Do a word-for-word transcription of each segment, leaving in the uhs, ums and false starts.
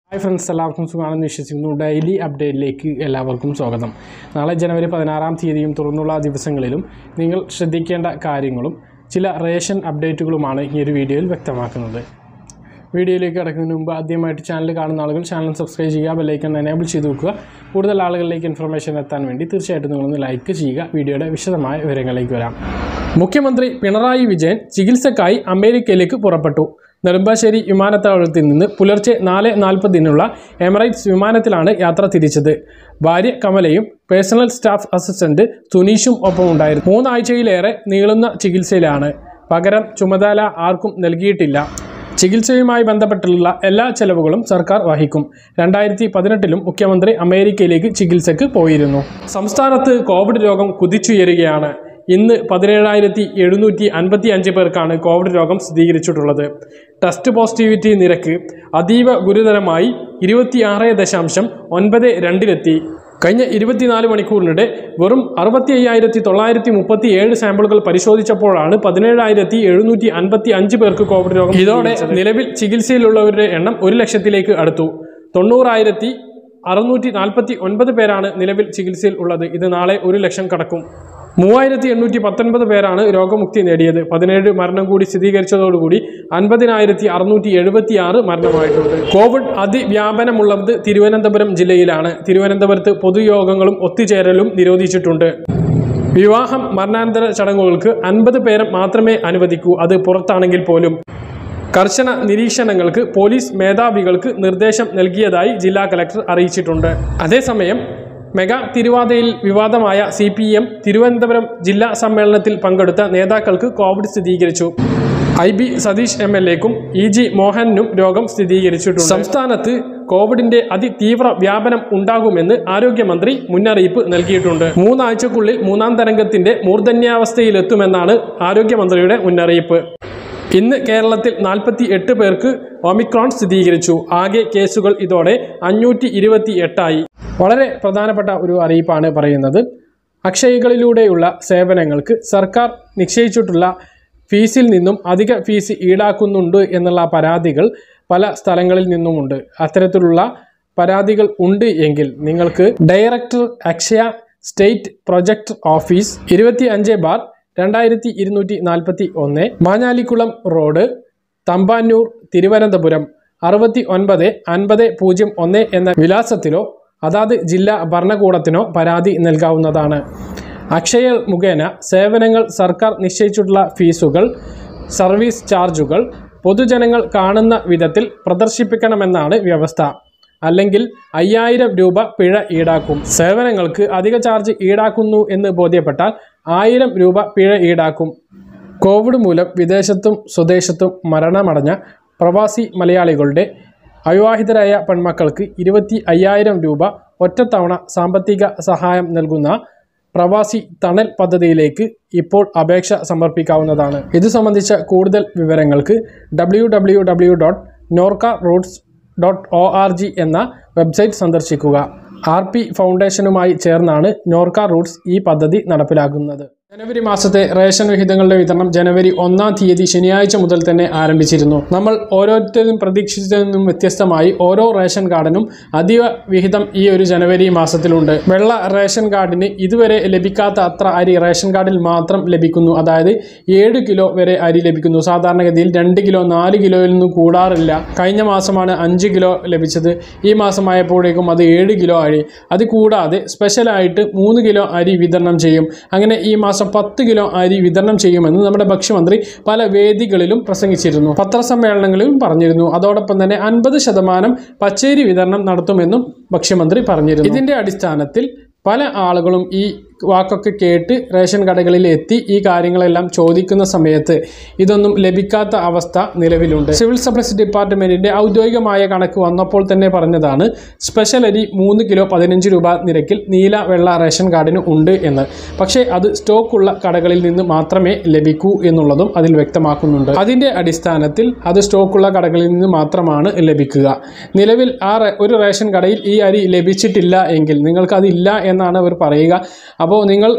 Hi friends, എല്ലാവർക്കും സുഖമാണെന്ന് വിശ്വസിക്കുന്നു. ഡെയിലി അപ്ഡേറ്റിലേക്ക് എല്ലാവർക്കും സ്വാഗതം. നാളെ ജനുവരി പതിനാറാം തീയതിയും തുറന്നുള്ള ദിവസങ്ങളിലും നിങ്ങൾ ശ്രദ്ധിക്കേണ്ട കാര്യങ്ങളും ചില റേഷൻ അപ്ഡേറ്റുകളുമാണ് ഈ ഒരു വീഡിയോയിൽ വ്യക്തമാക്കുന്നത്. വീഡിയോയിലേക്ക് കടക്കുന്നതിന് മുമ്പ് ആദ്യമായിട്ട് ചാനൽ കാണുന്ന ആളുകൾ ചാനൽ സബ്സ്ക്രൈബ് ചെയ്യുക, ബെല്ലൈക്കൺ എനേബിൾ ചെയ്ത് വെക്കുക. കൂടുതൽ ആളുകളിലേക്ക് ഇൻഫർമേഷൻ എത്താൻ വേണ്ടി തീർച്ചയായിട്ടും നിങ്ങളൊന്ന് ലൈക്ക് ചെയ്യുക. വീഡിയോയുടെ വിശദമായ വിവരങ്ങളിലേക്ക് വരാം. മുഖ്യമന്ത്രി പിണറായി വിജയൻ ചികിത്സക്കായി അമേരിക്കയിലേക്ക് പുറപ്പെട്ടു. നെടുമ്പാശ്ശേരി വിമാനത്താവളത്തിൽ നിന്ന് പുലർച്ചെ നാല് നാൽപ്പതിനുള്ള എമിറേറ്റ്സ് വിമാനത്തിലാണ് യാത്ര തിരിച്ചത്. ഭാര്യ കമലയും പേഴ്സണൽ സ്റ്റാഫ് അസിസ്റ്റന്റ് സുനീഷും ഒപ്പമുണ്ടായിരുന്നു. മൂന്നാഴ്ചയിലേറെ നീളുന്ന ചികിത്സയിലാണ്. പകരം ചുമതല ആർക്കും നൽകിയിട്ടില്ല. ചികിത്സയുമായി ബന്ധപ്പെട്ടുള്ള എല്ലാ ചെലവുകളും സർക്കാർ വഹിക്കും. രണ്ടായിരത്തി പതിനെട്ടിലും മുഖ്യമന്ത്രി അമേരിക്കയിലേക്ക് ചികിത്സയ്ക്ക് പോയിരുന്നു. സംസ്ഥാനത്ത് കോവിഡ് രോഗം കുതിച്ചുയരുകയാണ്. ഇന്ന് പതിനേഴായിരത്തി എഴുന്നൂറ്റി അൻപത്തി അഞ്ച് പേർക്കാണ് കോവിഡ് രോഗം സ്ഥിരീകരിച്ചിട്ടുള്ളത്. ടെസ്റ്റ് പോസിറ്റിവിറ്റി നിരക്ക് അതീവ ഗുരുതരമായി ഇരുപത്തിയാറ് ദശാംശം ഒൻപത് രണ്ടിലെത്തി. കഴിഞ്ഞ ഇരുപത്തിനാല് മണിക്കൂറിനിടെ വെറും അറുപത്തി അയ്യായിരത്തി തൊള്ളായിരത്തി മുപ്പത്തി ഏഴ് സാമ്പിളുകൾ പരിശോധിച്ചപ്പോഴാണ് പതിനേഴായിരത്തി എഴുന്നൂറ്റി അൻപത്തി അഞ്ച് പേർക്ക് കോവിഡ് രോഗം. ഇതോടെ നിലവിൽ ചികിത്സയിലുള്ളവരുടെ എണ്ണം ഒരു ലക്ഷത്തിലേക്ക് അടുത്തു. തൊണ്ണൂറായിരത്തി അറുന്നൂറ്റി നാൽപ്പത്തി ഒൻപത് പേരാണ് നിലവിൽ ചികിത്സയിൽ ഉള്ളത്. ഇത് നാളെ ഒരു ലക്ഷം കടക്കും. മൂവായിരത്തി എണ്ണൂറ്റി പത്തൊൻപത് പേരാണ് രോഗമുക്തി നേടിയത്. പതിനേഴ് മരണം കൂടി സ്ഥിരീകരിച്ചതോടുകൂടി അൻപതിനായിരത്തി അറുന്നൂറ്റി എഴുപത്തി ആറ് മരണമായിട്ടുണ്ട്. കോവിഡ് അതിവ്യാപനമുള്ളത് തിരുവനന്തപുരം ജില്ലയിലാണ്. തിരുവനന്തപുരത്ത് പൊതുയോഗങ്ങളും ഒത്തുചേരലും നിരോധിച്ചിട്ടുണ്ട്. വിവാഹം, മരണാനന്തര ചടങ്ങുകൾക്ക് അൻപത് പേരെ മാത്രമേ അനുവദിക്കൂ, അത് പുറത്താണെങ്കിൽ പോലും. കർശന നിരീക്ഷണങ്ങൾക്ക് പോലീസ് മേധാവികൾക്ക് നിർദ്ദേശം നൽകിയതായി ജില്ലാ കലക്ടർ അറിയിച്ചിട്ടുണ്ട്. അതേസമയം മെഗാ തിരുവാതിരയിൽ വിവാദമായ സി പി എം തിരുവനന്തപുരം ജില്ലാ സമ്മേളനത്തിൽ പങ്കെടുത്ത നേതാക്കൾക്ക് കോവിഡ് സ്ഥിരീകരിച്ചു. I B Satheesh M L എക്കും ഇ ജി മോഹനും രോഗം സ്ഥിരീകരിച്ചിട്ടുണ്ട്. സംസ്ഥാനത്ത് കോവിഡിന്റെ അതിതീവ്ര വ്യാപനം ഉണ്ടാകുമെന്ന് ആരോഗ്യമന്ത്രി മുന്നറിയിപ്പ് നൽകിയിട്ടുണ്ട്. മൂന്നാഴ്ചക്കുള്ളിൽ മൂന്നാം തരംഗത്തിന്റെ മൂർധന്യാവസ്ഥയിലെത്തുമെന്നാണ് ആരോഗ്യമന്ത്രിയുടെ മുന്നറിയിപ്പ്. ഇന്ന് കേരളത്തിൽ നാൽപ്പത്തി എട്ട് പേർക്ക് ഒമിക്രോൺ സ്ഥിരീകരിച്ചു. ആകെ കേസുകൾ ഇതോടെ അഞ്ഞൂറ്റി ഇരുപത്തി എട്ടായി. വളരെ പ്രധാനപ്പെട്ട ഒരു അറിയിപ്പാണ് പറയുന്നത്. അക്ഷയകളിലൂടെയുള്ള സേവനങ്ങൾക്ക് സർക്കാർ നിശ്ചയിച്ചിട്ടുള്ള ഫീസിൽ നിന്നും അധിക ഫീസ് ഈടാക്കുന്നുണ്ട് എന്നുള്ള പരാതികൾ പല സ്ഥലങ്ങളിൽ നിന്നുമുണ്ട്. അത്തരത്തിലുള്ള പരാതികൾ ഉണ്ട് എങ്കിൽ നിങ്ങൾക്ക് director Akshaya state project office ഇരുപത്തി അഞ്ച് ബാർ രണ്ടായിരത്തി ഇരുന്നൂറ്റി നാൽപ്പത്തി ഒന്ന് മാഞ്ഞാലിക്കുളം റോഡ്, തമ്പാന്നൂർ, തിരുവനന്തപുരം അറുപത്തി ഒൻപത് അൻപത് പൂജ്യം ഒന്ന് എന്ന വിലാസത്തിലോ അതാത് ജില്ലാ ഭരണകൂടത്തിനോ പരാതി നൽകാവുന്നതാണ്. അക്ഷയ മുഖേന സേവനങ്ങൾ സർക്കാർ നിശ്ചയിച്ചിട്ടുള്ള ഫീസുകൾ, സർവീസ് ചാർജുകൾ പൊതുജനങ്ങൾ കാണുന്ന വിധത്തിൽ പ്രദർശിപ്പിക്കണമെന്നാണ് വ്യവസ്ഥ. അല്ലെങ്കിൽ അയ്യായിരം രൂപ പിഴ ഈടാക്കും. സേവനങ്ങൾക്ക് അധിക ചാർജ് ഈടാക്കുന്നു എന്ന് ബോധ്യപ്പെട്ടാൽ ആയിരം രൂപ പിഴ ഈടാക്കും. കോവിഡ് മൂലം വിദേശത്തും സ്വദേശത്തും മരണമടഞ്ഞ പ്രവാസി മലയാളികളുടെ അവിവാഹിതരായ പെൺമക്കൾക്ക് ഇരുപത്തി അയ്യായിരം രൂപ ഒറ്റത്തവണ സാമ്പത്തിക സഹായം നൽകുന്ന പ്രവാസി തണൽ പദ്ധതിയിലേക്ക് ഇപ്പോൾ അപേക്ഷ സമർപ്പിക്കാവുന്നതാണ്. ഇത് സംബന്ധിച്ച കൂടുതൽ വിവരങ്ങൾക്ക് W W W dot Norka Roots dot O R G എന്ന വെബ്സൈറ്റ് സന്ദർശിക്കുക. ആർ പി ഫൗണ്ടേഷനുമായി ചേർന്നാണ് നോർക്ക റൂട്ട്സ് ഈ പദ്ധതി നടപ്പിലാക്കുന്നത്. ജനുവരി മാസത്തെ റേഷൻ വിഹിതങ്ങളുടെ വിതരണം ജനുവരി ഒന്നാം തീയതി ശനിയാഴ്ച മുതൽ തന്നെ ആരംഭിച്ചിരുന്നു. നമ്മൾ ഓരോരുത്തരും പ്രതീക്ഷിച്ചതിൽ നിന്നും വ്യത്യസ്തമായി ഓരോ റേഷൻ കാർഡിനും അതീവ വിഹിതം ഈ ഒരു ജനുവരി മാസത്തിലുണ്ട്. വെള്ള റേഷൻ കാർഡിന് ഇതുവരെ ലഭിക്കാത്ത അത്ര അരി റേഷൻ കാർഡിൽ മാത്രം ലഭിക്കുന്നു. അതായത് ഏഴ് കിലോ വരെ അരി ലഭിക്കുന്നു. സാധാരണഗതിയിൽ രണ്ട് കിലോ നാല് കിലോയിൽ നിന്നും കൂടാറില്ല. കഴിഞ്ഞ മാസമാണ് അഞ്ച് കിലോ ലഭിച്ചത്. ഈ മാസമായപ്പോഴേക്കും അത് ഏഴ് കിലോ അരി. അത് കൂടാതെ സ്പെഷ്യലായിട്ട് മൂന്ന് കിലോ അരി വിതരണം ചെയ്യും. അങ്ങനെ ഈ മാസം പത്ത് കിലോ അരി വിതരണം ചെയ്യുമെന്ന് നമ്മുടെ ഭക്ഷ്യമന്ത്രി പല വേദികളിലും പ്രസംഗിച്ചിരുന്നു, പത്രസമ്മേളനങ്ങളിലും പറഞ്ഞിരുന്നു. അതോടൊപ്പം തന്നെ അൻപത് ശതമാനം പച്ചരി വിതരണം നടത്തുമെന്നും ഭക്ഷ്യമന്ത്രി പറഞ്ഞിരുന്നു. ഇതിന്റെ അടിസ്ഥാനത്തിൽ പല ആളുകളും ഈ വാക്കൊക്കെ കേട്ട് റേഷൻ കടകളിൽ എത്തി ഈ കാര്യങ്ങളെല്ലാം ചോദിക്കുന്ന സമയത്ത് ഇതൊന്നും ലഭിക്കാത്ത അവസ്ഥ നിലവിലുണ്ട്. സിവിൽ സപ്ലൈസ് ഡിപ്പാർട്ട്മെന്റിന്റെ ഔദ്യോഗികമായ കണക്ക് വന്നപ്പോൾ തന്നെ പറഞ്ഞതാണ് സ്പെഷ്യൽ അരി മൂന്ന് കിലോ പതിനഞ്ച് രൂപ നിരക്കിൽ നീല വെള്ള റേഷൻ കാർഡിന് ഉണ്ട് എന്ന്. പക്ഷേ അത് സ്റ്റോക്കുള്ള കടകളിൽ നിന്ന് മാത്രമേ ലഭിക്കൂ എന്നുള്ളതും അതിൽ വ്യക്തമാക്കുന്നുണ്ട്. അതിന്റെ അടിസ്ഥാനത്തിൽ അത് സ്റ്റോക്കുള്ള കടകളിൽ നിന്ന് മാത്രമാണ് ലഭിക്കുക. നിലവിൽ ആ ഒരു റേഷൻ കടയിൽ ഈ അരി ലഭിച്ചിട്ടില്ല എങ്കിൽ നിങ്ങൾക്ക് അതില്ല എന്നാണ് അവർ പറയുക. അപ്പോൾ നിങ്ങൾ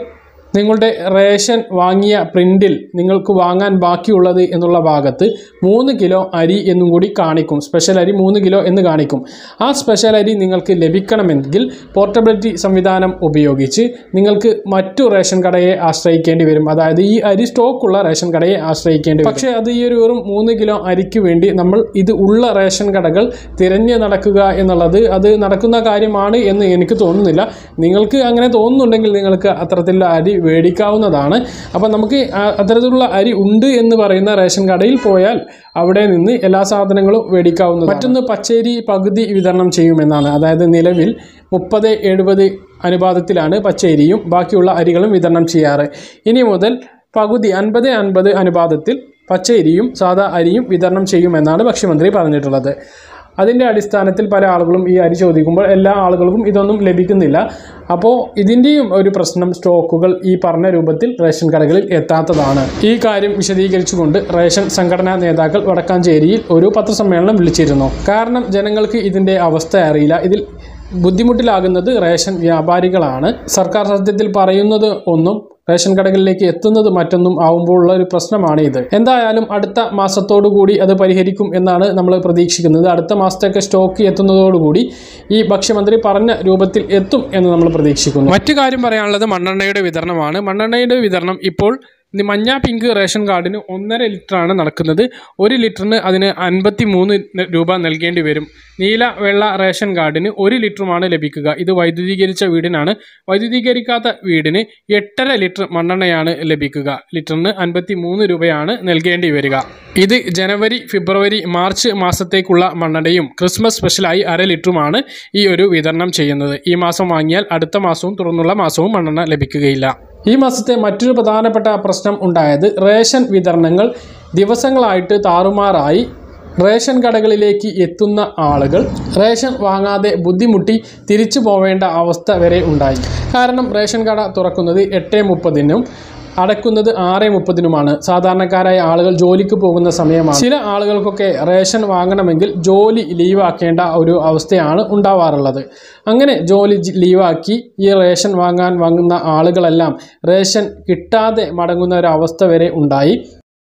നിങ്ങളുടെ റേഷൻ വാങ്ങിയ പ്രിൻറ്റിൽ നിങ്ങൾക്ക് വാങ്ങാൻ ബാക്കിയുള്ളത് എന്നുള്ള ഭാഗത്ത് മൂന്ന് കിലോ അരി എന്നും കൂടി കാണിക്കും. സ്പെഷ്യൽ അരി മൂന്ന് കിലോ എന്ന് കാണിക്കും. ആ സ്പെഷ്യൽ അരി നിങ്ങൾക്ക് ലഭിക്കണമെങ്കിൽ പോർട്ടബിലിറ്റി സംവിധാനം ഉപയോഗിച്ച് നിങ്ങൾക്ക് മറ്റു റേഷൻ കടയെ ആശ്രയിക്കേണ്ടി വരും. അതായത് ഈ അരി സ്റ്റോക്കുള്ള റേഷൻ കടയെ ആശ്രയിക്കേണ്ടി വരും. പക്ഷേ അത് ഈ ഒരു വെറും മൂന്ന് കിലോ അരിക്ക് വേണ്ടി നമ്മൾ ഇത് ഉള്ള റേഷൻ കടകൾ തിരഞ്ഞ് നടക്കുക എന്നുള്ളത് അത് നടക്കുന്ന കാര്യമാണ് എന്ന് എനിക്ക് തോന്നുന്നില്ല. നിങ്ങൾക്ക് അങ്ങനെ തോന്നുന്നുണ്ടെങ്കിൽ നിങ്ങൾക്ക് അത്തരത്തിലുള്ള അരി മേടിക്കാവുന്നതാണ്. അപ്പം നമുക്ക് അത്തരത്തിലുള്ള അരി ഉണ്ട് എന്ന് പറയുന്ന റേഷൻ കടയിൽ പോയാൽ അവിടെ നിന്ന് എല്ലാ സാധനങ്ങളും മേടിക്കാവുന്നതാണ്. മറ്റൊന്ന് പച്ചരി പകുതി വിതരണം ചെയ്യുമെന്നാണ്. അതായത് നിലവിൽ മുപ്പത് എഴുപത് അനുപാതത്തിലാണ് പച്ചരിയും ബാക്കിയുള്ള അരികളും വിതരണം ചെയ്യാറ്. ഇനി മുതൽ പകുതി അൻപത് അൻപത് അനുപാതത്തിൽ പച്ചരിയും സാധാ അരിയും വിതരണം ചെയ്യുമെന്നാണ് ഭക്ഷ്യമന്ത്രി പറഞ്ഞിട്ടുള്ളത്. അതിൻ്റെ അടിസ്ഥാനത്തിൽ പല ആളുകളും ഈ അരി ചോദിക്കുമ്പോൾ എല്ലാ ആളുകൾക്കും ഇതൊന്നും ലഭിക്കുന്നില്ല. അപ്പോൾ ഇതിൻ്റെയും ഒരു പ്രശ്നം സ്റ്റോക്കുകൾ ഈ പറഞ്ഞ രൂപത്തിൽ റേഷൻ കടകളിൽ എത്താത്തതാണ്. ഈ കാര്യം വിശദീകരിച്ചുകൊണ്ട് റേഷൻ സംഘടനാ നേതാക്കൾ വടക്കാഞ്ചേരിയിൽ ഒരു പത്രസമ്മേളനം വിളിച്ചിരുന്നു. കാരണം ജനങ്ങൾക്ക് ഇതിൻ്റെ അവസ്ഥ അറിയില്ല. ഇതിൽ ബുദ്ധിമുട്ടിലാകുന്നത് റേഷൻ വ്യാപാരികളാണ്. സർക്കാർ സത്യത്തിൽ പറയുന്നത് ഒന്നും റേഷൻ കടകളിലേക്ക് എത്തുന്നത് മറ്റൊന്നും ആവുമ്പോഴുള്ള ഒരു പ്രശ്നമാണ് ഇത്. എന്തായാലും അടുത്ത മാസത്തോടു കൂടി അത് പരിഹരിക്കും എന്നാണ് നമ്മൾ പ്രതീക്ഷിക്കുന്നത്. അടുത്ത മാസത്തേക്ക് സ്റ്റോക്ക് എത്തുന്നതോടുകൂടി ഈ ഭക്ഷ്യമന്ത്രി പറഞ്ഞ രൂപത്തിൽ എത്തും എന്ന് നമ്മൾ പ്രതീക്ഷിക്കുന്നു. മറ്റു കാര്യം പറയാനുള്ളത് മണ്ണെണ്ണയുടെ വിതരണമാണ്. മണ്ണെണ്ണയുടെ വിതരണം ഇപ്പോൾ മഞ്ഞ പിങ്ക് റേഷൻ കാർഡിന് ഒന്നര ലിറ്ററാണ് നടക്കുന്നത്. ഒരു ലിറ്ററിന് അതിന് അൻപത്തി മൂന്ന് രൂപ നൽകേണ്ടി വരും. നീല വെള്ള റേഷൻ കാർഡിന് ഒരു ലിറ്ററുമാണ് ലഭിക്കുക. ഇത് വൈദ്യുതീകരിച്ച വീടിനാണ്. വൈദ്യുതീകരിക്കാത്ത വീടിന് എട്ടര ലിറ്റർ മണ്ണെണ്ണയാണ് ലഭിക്കുക. ലിറ്ററിന് അൻപത്തി മൂന്ന് രൂപയാണ് നൽകേണ്ടി വരിക. ഇത് ജനുവരി ഫെബ്രുവരി മാർച്ച് മാസത്തേക്കുള്ള മണ്ണെണ്ണയും ക്രിസ്മസ് സ്പെഷ്യലായി അര ലിറ്ററുമാണ് ഈ ഒരു വിതരണം ചെയ്യുന്നത്. ഈ മാസം വാങ്ങിയാൽ അടുത്ത മാസവും തുടർന്നുള്ള മാസവും മണ്ണെണ്ണ ലഭിക്കുകയില്ല. ഈ മാസത്തെ മറ്റൊരു പ്രധാനപ്പെട്ട പ്രശ്നം ഉണ്ടായത് റേഷൻ വിതരണങ്ങൾ ദിവസങ്ങളായിട്ട് താറുമാറായി. റേഷൻ കടകളിലേക്ക് എത്തുന്ന ആളുകൾ റേഷൻ വാങ്ങാതെ ബുദ്ധിമുട്ടി തിരിച്ചു പോവേണ്ട അവസ്ഥ വരെ ഉണ്ടായി. കാരണം റേഷൻ കട തുറക്കുന്നത് എട്ട് മുപ്പതിനും അടയ്ക്കുന്നത് ആറ് മുപ്പതിനുമാണ്. സാധാരണക്കാരായ ആളുകൾ ജോലിക്ക് പോകുന്ന സമയമാണ്. ചില ആളുകൾക്കൊക്കെ റേഷൻ വാങ്ങണമെങ്കിൽ ജോലി ലീവാക്കേണ്ട ഒരു അവസ്ഥയാണ് ഉണ്ടാവാറുള്ളത്. അങ്ങനെ ജോലി ലീവാക്കി ഈ റേഷൻ വാങ്ങാൻ വാങ്ങുന്ന ആളുകളെല്ലാം റേഷൻ കിട്ടാതെ മടങ്ങുന്ന ഒരു അവസ്ഥ വരെ ഉണ്ടായി.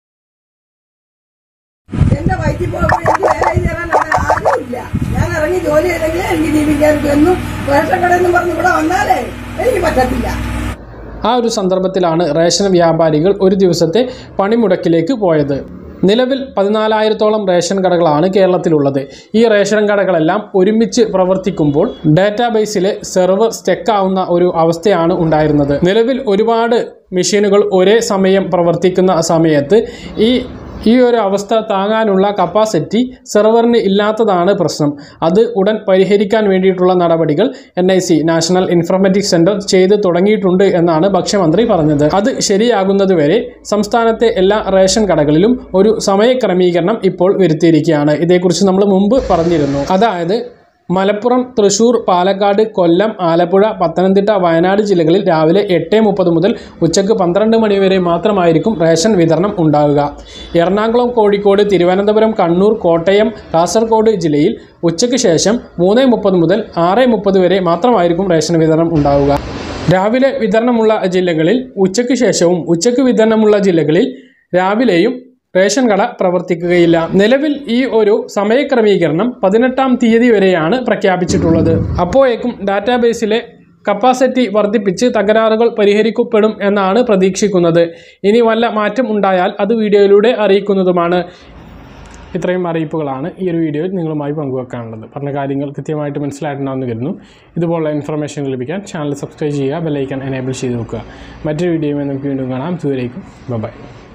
ഞാൻ ഇറങ്ങി ജോലി ചെയ്തെങ്കിൽ എനിക്ക് ജീവിക്കാൻ റേഷൻ കടയെന്ന് പറഞ്ഞു ഇവിടെ വന്നാലേ എനിക്ക് പറ്റത്തില്ല. ആ ഒരു സന്ദർഭത്തിലാണ് റേഷൻ വ്യാപാരികൾ ഒരു ദിവസത്തെ പണിമുടക്കിലേക്ക് പോയത്. നിലവിൽ പതിനാലായിരത്തോളം റേഷൻ കടകളാണ് കേരളത്തിലുള്ളത്. ഈ റേഷൻ കടകളെല്ലാം ഒരുമിച്ച് പ്രവർത്തിക്കുമ്പോൾ ഡാറ്റാബേസിലെ സെർവർ സ്റ്റക്കാവുന്ന ഒരു അവസ്ഥയാണ് ഉണ്ടായിരുന്നത്. നിലവിൽ ഒരുപാട് മെഷീനുകൾ ഒരേ സമയം പ്രവർത്തിക്കുന്ന സമയത്ത് ഈ ഈ ഒരു അവസ്ഥ താങ്ങാനുള്ള കപ്പാസിറ്റി സെർവറിന് ഇല്ലാത്തതാണ് പ്രശ്നം. അത് ഉടൻ പരിഹരിക്കാൻ വേണ്ടിയിട്ടുള്ള നടപടികൾ N I C National Informatics Centre ചെയ്ത് തുടങ്ങിയിട്ടുണ്ട് എന്നാണ് ഭക്ഷ്യമന്ത്രി പറഞ്ഞത്. അത് ശരിയാകുന്നതുവരെ സംസ്ഥാനത്തെ എല്ലാ റേഷൻ കടകളിലും ഒരു സമയക്രമീകരണം ഇപ്പോൾ വരുത്തിയിരിക്കുകയാണ്. ഇതേക്കുറിച്ച് നമ്മൾ മുമ്പ് പറഞ്ഞിരുന്നു. അതായത് മലപ്പുറം, തൃശ്ശൂർ, പാലക്കാട്, കൊല്ലം, ആലപ്പുഴ, പത്തനംതിട്ട, വയനാട് ജില്ലകളിൽ രാവിലെ എട്ട് മുപ്പത് മുതൽ ഉച്ചയ്ക്ക് പന്ത്രണ്ട് മണി വരെ മാത്രമായിരിക്കും റേഷൻ വിതരണം ഉണ്ടാവുക. എറണാകുളം, കോഴിക്കോട്, തിരുവനന്തപുരം, കണ്ണൂർ, കോട്ടയം, കാസർഗോഡ് ജില്ലയിൽ ഉച്ചയ്ക്ക് ശേഷം മൂന്ന് മുപ്പത് മുതൽ ആറ് മുപ്പത് വരെ മാത്രമായിരിക്കും റേഷൻ വിതരണം ഉണ്ടാവുക. രാവിലെ വിതരണമുള്ള ജില്ലകളിൽ ഉച്ചയ്ക്ക് ശേഷവും ഉച്ചയ്ക്ക് വിതരണമുള്ള ജില്ലകളിൽ രാവിലെയും റേഷൻ കട പ്രവർത്തിക്കുകയില്ല. നിലവിൽ ഈ ഒരു സമയക്രമീകരണം പതിനെട്ടാം തീയതി വരെയാണ് പ്രഖ്യാപിച്ചിട്ടുള്ളത്. അപ്പോഴേക്കും ഡാറ്റാബേസിലെ കപ്പാസിറ്റി വർദ്ധിപ്പിച്ച് തകരാറുകൾ പരിഹരിക്കപ്പെടും എന്നാണ് പ്രതീക്ഷിക്കുന്നത്. ഇനി വല്ല മാറ്റം ഉണ്ടായാൽ അത് വീഡിയോയിലൂടെ അറിയിക്കുന്നതുമാണ്. ഇത്രയും അറിയിപ്പുകളാണ് ഈ ഒരു വീഡിയോയിൽ നിങ്ങളുമായി പങ്കുവെക്കാനുള്ളത്. പറഞ്ഞ കാര്യങ്ങൾ കൃത്യമായിട്ട് മനസ്സിലായിട്ടുണ്ടാവുമെന്ന് കരുതുന്നു. ഇതുപോലുള്ള ഇൻഫർമേഷൻ ലഭിക്കാൻ ചാനൽ സബ്സ്ക്രൈബ് ചെയ്യുക, ബെൽ ഐക്കൺ എനേബിൾ ചെയ്ത് വെക്കുക. മറ്റൊരു വീഡിയോയുമായി നമുക്ക് വീണ്ടും കാണാം. ദൂരേക്കും ബൈ.